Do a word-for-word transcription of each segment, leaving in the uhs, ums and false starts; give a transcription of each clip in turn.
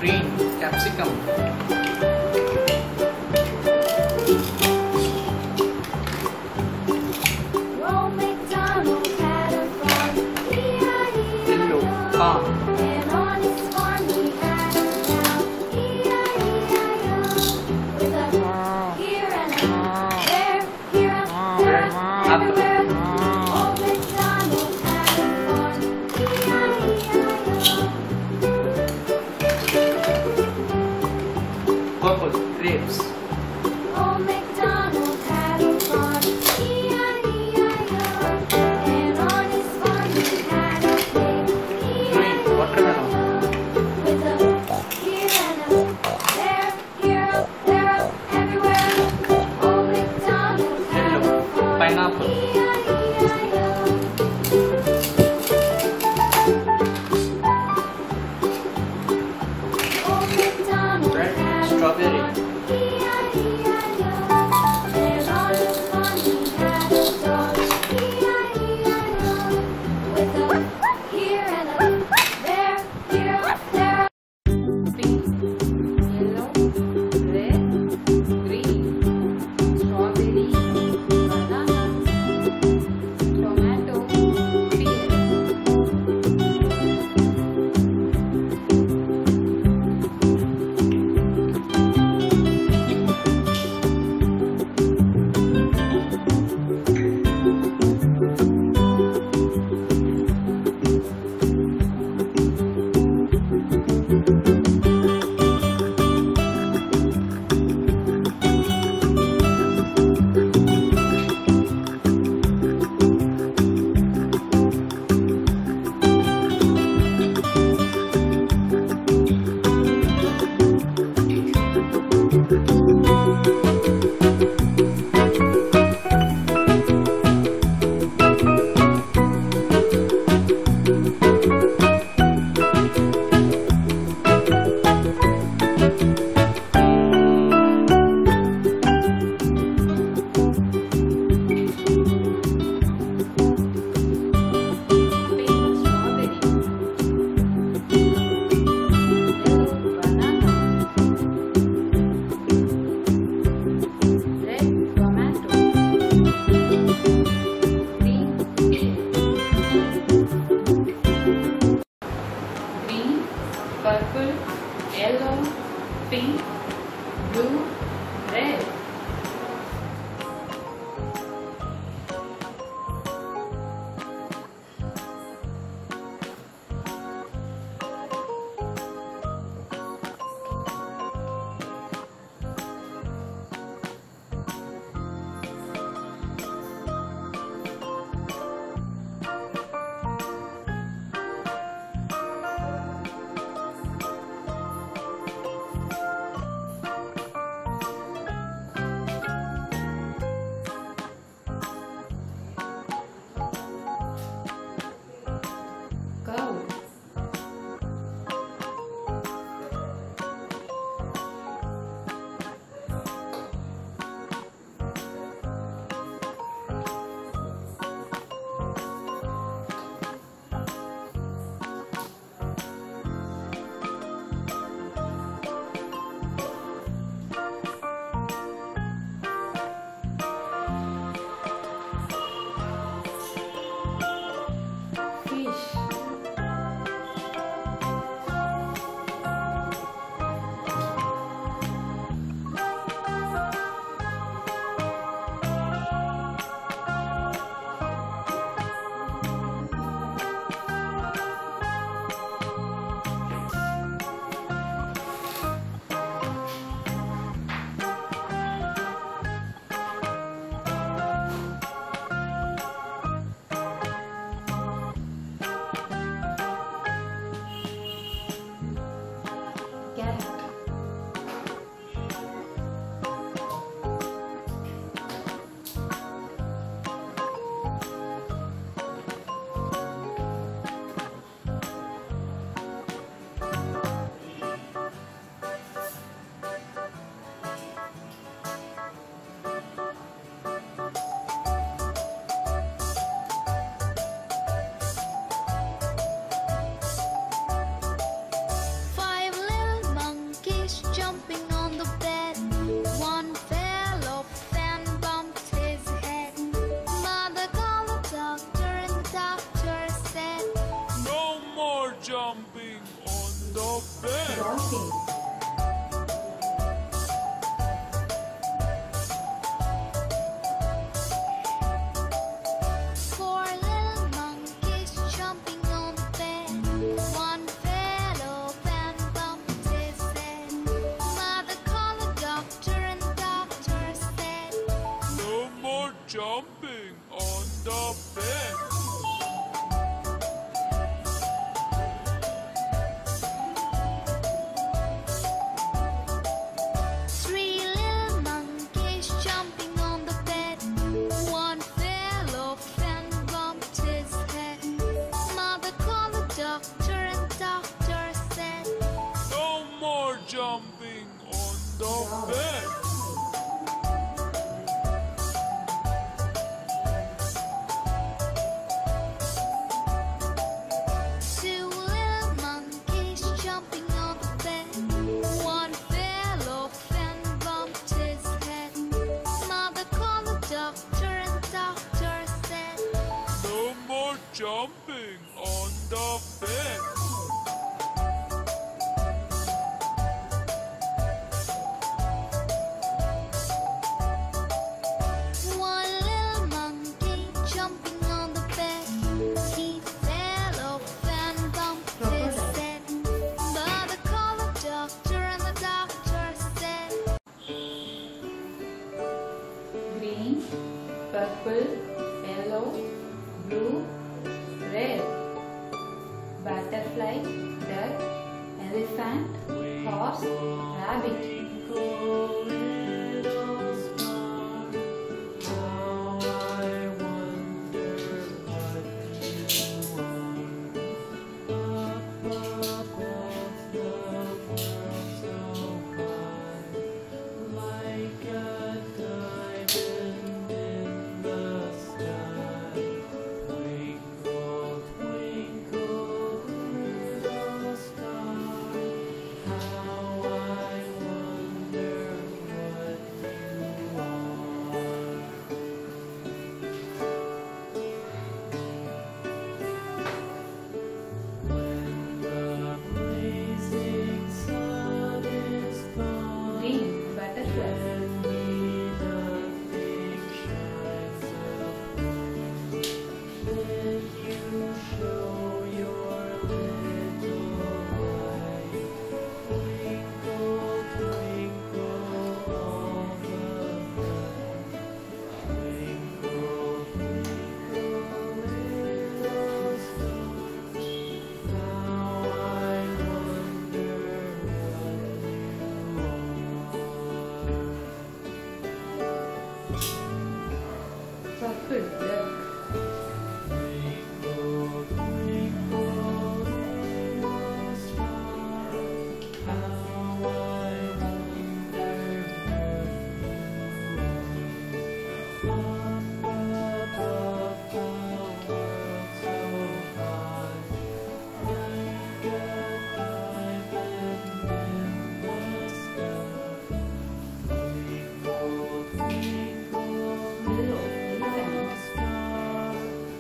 Green capsicum. Old MacDonald had a farm, E I E I O. Yellow palm. And on his farm he had a cow, E I E I O. With a here and a there, here and there, everywhere. Old MacDonald had a farm, E I E I O. Purple grapes. Old MacDonald had a farm, E I E I O. And on his farm he had a pig, E I Green E I O. watermelon. With a here and a there, here, up, there, up, everywhere. Old MacDonald had a Yellow farm, pineapple. E I E I O. Old MacDonald Red had a strawberry. farm, E I E I O. And on his farm he had a dog, E I E I O. With a here and a there, here, up, there. Pink, yellow, red, green, strawberry, banana, tomato, pear. Pink strawberry, yellow banana, red tomato, green pear. Green, purple, yellow, pink, blue, red. bed. Dolphin. Four little monkeys jumping on the bed. One fell off and bumped his head. Mother called the doctor and the doctor said, No more jumping on the bed. Three little monkeys jumping on the bed. One fell off and bumped his head. Mother called the doctor and the doctor said, No more jumping on the bed. Two little monkeys jumping on the bed. One fell off and bumped his head. Mother called the doctor and the doctor said, No more jumping on the bed. One little monkey jumping on the bed. He fell off and bumped his head. Mother called the doctor and the doctor said, Green, purple, yellow, blue, red. Butterfly, duck, elephant, horse, rabbit. Green, butterfly. Purple, duck. Blue, elephant.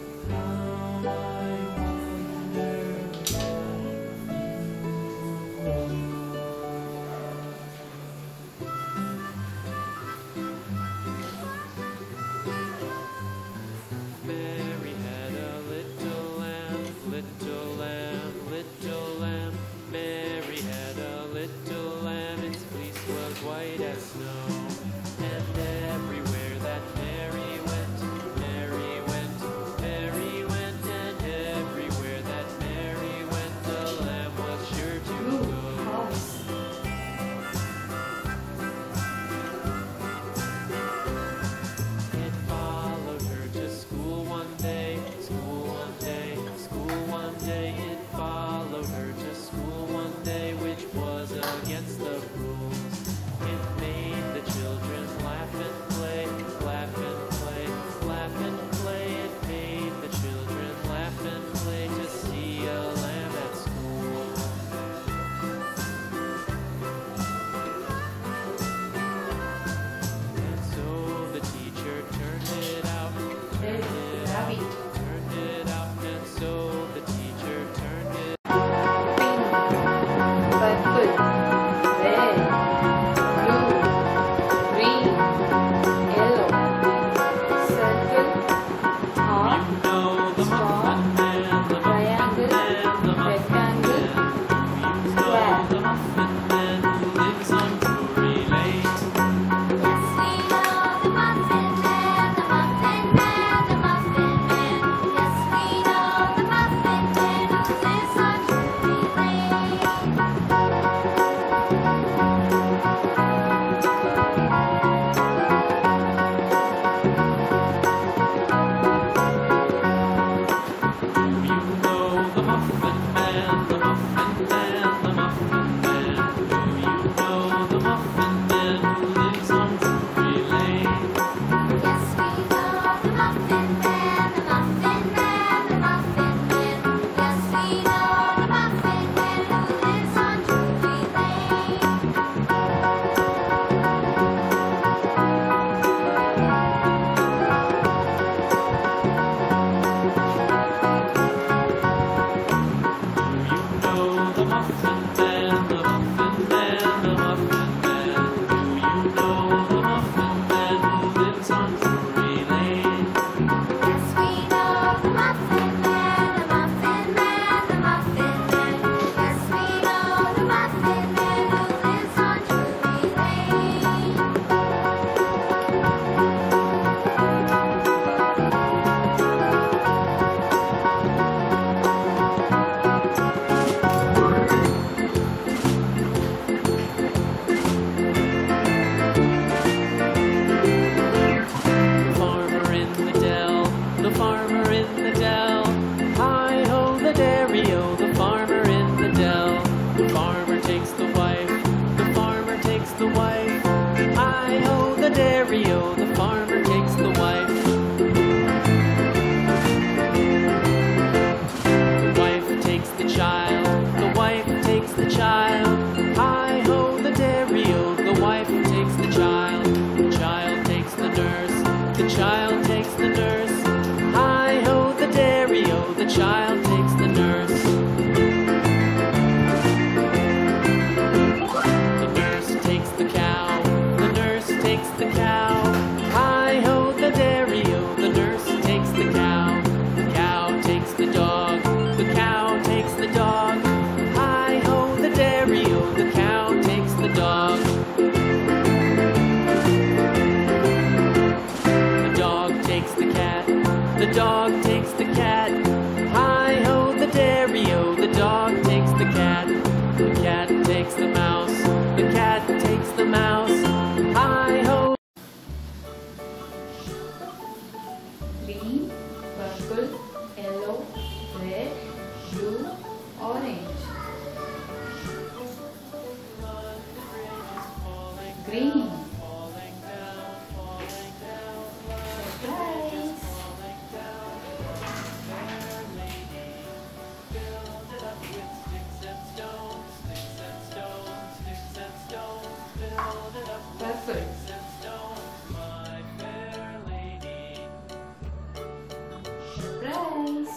Mary had a little lamb, little lamb, little lamb. Mary had a little lamb, its fleece was white as snow. And everywhere that Mary went, Mary went, Mary went, and everywhere that Mary went, the lamb was sure to Blue, go. horse. It followed her to school one day, school one day, school one day. It followed her to school one day, which was against the rules. It made the children laugh and play, laugh and play, laugh and play. It made the children laugh and play to see a lamb at school. And so the teacher turned it out, Red, turned it out, rabbit. turned it out, and so the teacher turned it Purple, dog takes the cat. Hi-ho, the dairy-o, the dog takes the cat. The cat takes the mouse, the cat takes the mouse. Hi-ho. Green, purple, yellow, red, blue, orange. Green. Surprise. Purple. Surprise.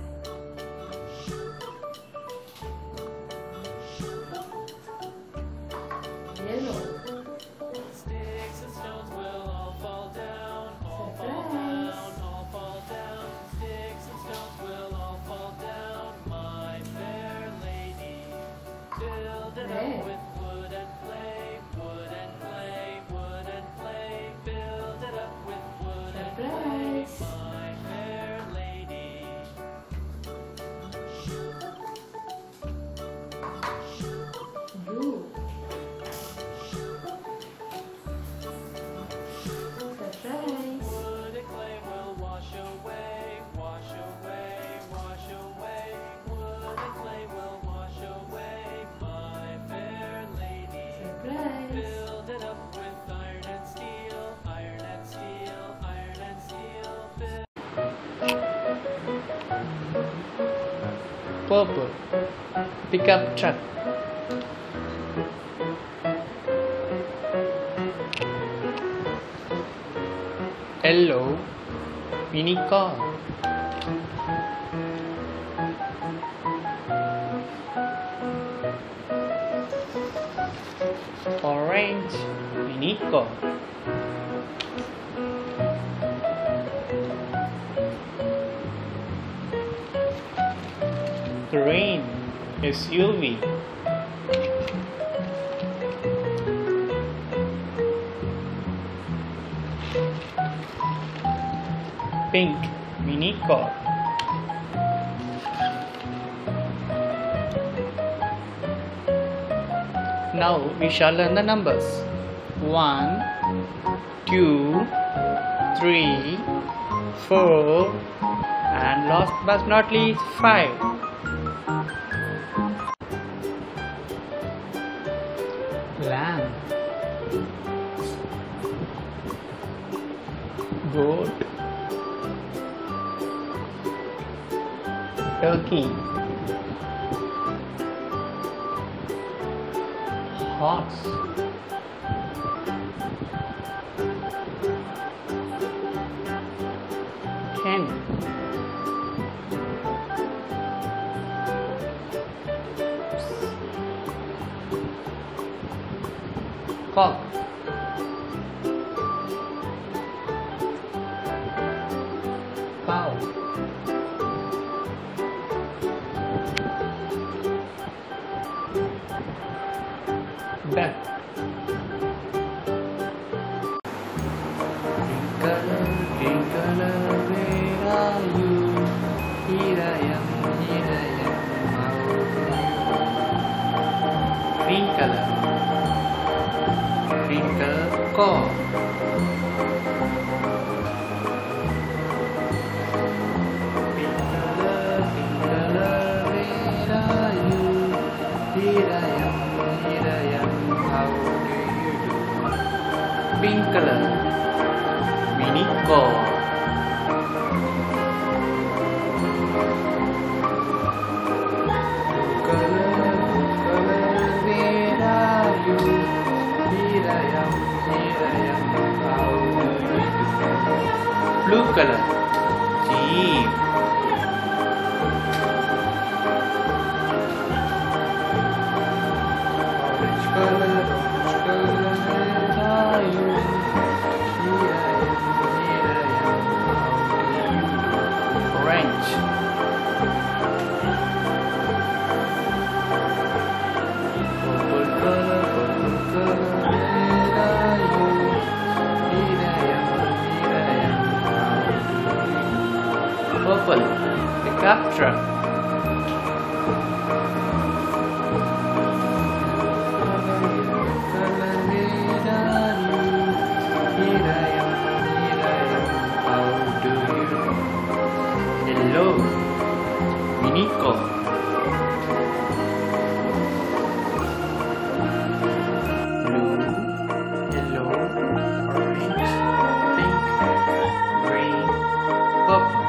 Yellow. Sticks and stones will all fall down, all fall Surprise. down, all fall down. Sticks and stones will all fall down, my fair lady. Build it Red. up with wood and clay, wood and clay, wood and clay. Build it up with wood and clay, Surprise. my fair lady. Blue. Surprise. Wood and clay will wash away, wash away, wash away. Wood and clay will wash away, my fair lady. Surprise. Build it up with iron and steel, iron and steel, iron and steel. Build Purple. Pickup truck. Yellow. Mini car. Orange. Mini car. Green. S U V. Pink. Mini car. Now we shall learn the numbers. One, two, three, four, and last but not least, five. Lamb. Goat. Turkey. Horse. Hen. Cock. Cow. Duck. Green color, green color, where are you? Here I am, here I am, how do you? Green color, green color, corn. Green color, green color, where are you? Here I am, here I am, how do you do? Pink color, mini car. Blue color, blue color, where are you? Here I am, here I am, how do you do? Blue color, jeep. Orange color, orange color, where are you? Here I am, here I am, how do you do? Orange. Purple color, purple color, where are you? Here I am, here I am, how do you do? truck. Hello, Miniko. Blue, yellow, orange, pink, green, purple.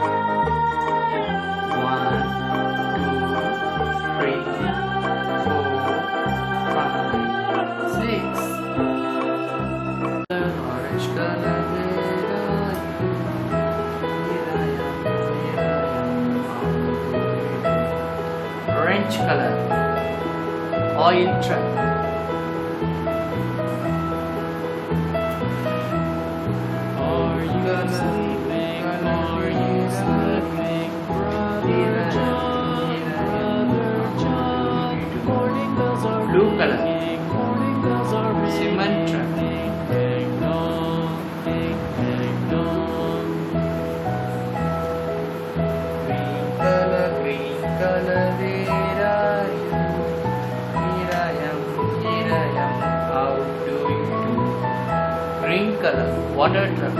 One, two, three, four, five, six. Orange color. Orange color, oil truck. Are you sleeping? Are you sleeping, brother John? Brother John. Morning bells are Blue color, ringing. Morning bells are ringing. cement truck. Ding ding dong, ding ding dong. Green color, green color, where are you? Here I am, here I am, how do you do? Green color, water truck.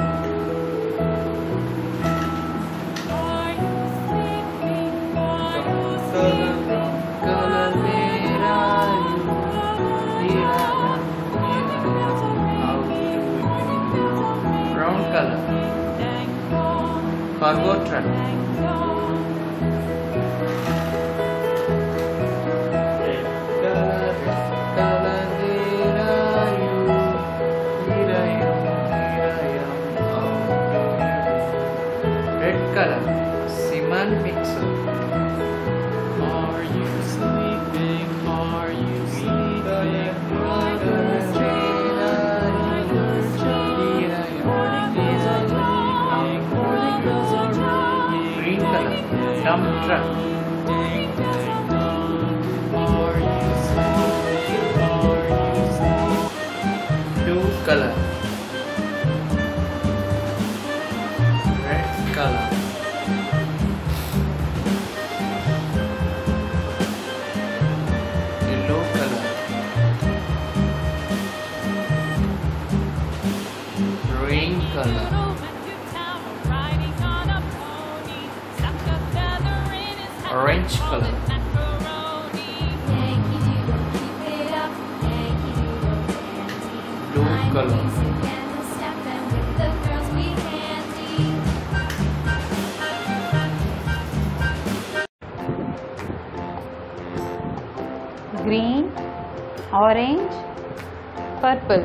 Are you sleeping? Are you Color, sleeping? color, where are you? Here I am, here I am, how do you do? Brown color, cargo truck. Red color, red color, where are you? Here I am, here I am, how do you do? Red color, cement mixer. Are you sleeping? Are you sleeping, brother John? Brother John. Morning bells are ringing. Morning bells are ringing. Green color, dump truck. Ding ding dong. Are you sleeping? Are you sleeping? Blue color, red color, yellow color, green color, orange color, Yankee Doodle, keep it up. Yankee Doodle dandy. blue I'm color, music and the step, and with the girls we handy. green, orange, purple.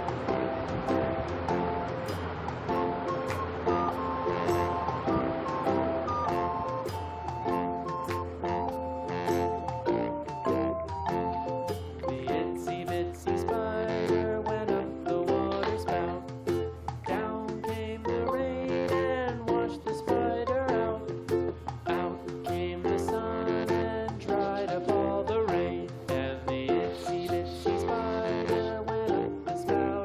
The itsy bitsy spider went up the water spout. Down came the rain and washed the spider out. Out came the sun and dried up all the rain. And the itsy bitsy spider went up the spout.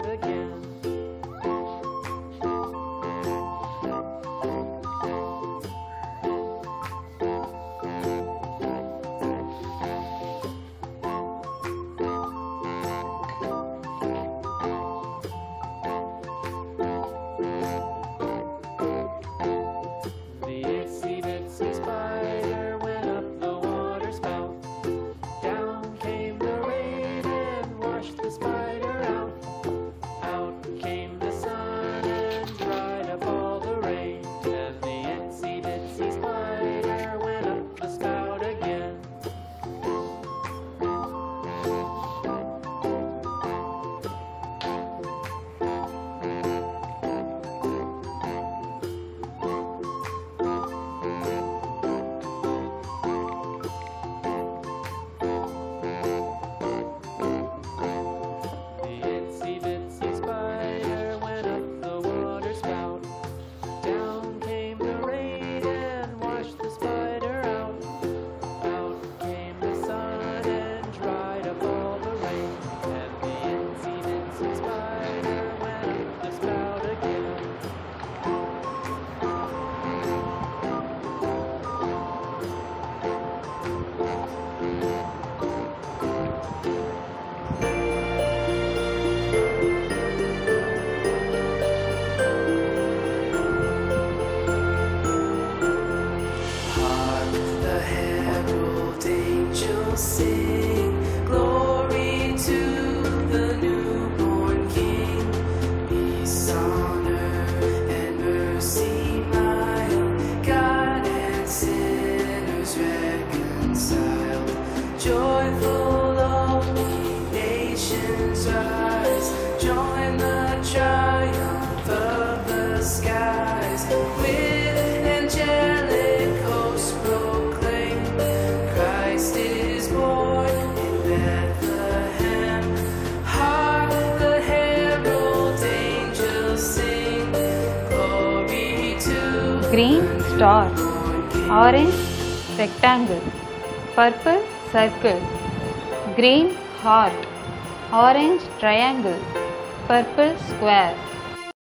sighs, join the triumph of the skies. With angelic hosts proclaim, Christ is born in Bethlehem. Hark the herald angels sing, glory to Green star, orange rectangle, purple circle, green heart, orange triangle, purple square.